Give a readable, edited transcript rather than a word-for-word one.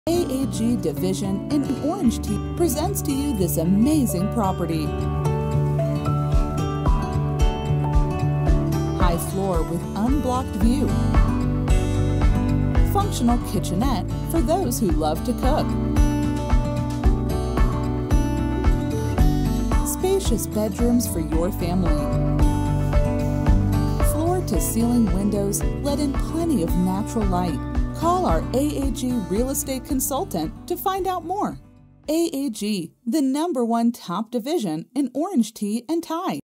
AAG Division in Orange Tea presents to you this amazing property. High floor with unblocked view. Functional kitchenette for those who love to cook. Spacious bedrooms for your family. Floor-to-ceiling windows let in plenty of natural light. Call our AAG real estate consultant to find out more. AAG, the #1 top division in orange tea and tie.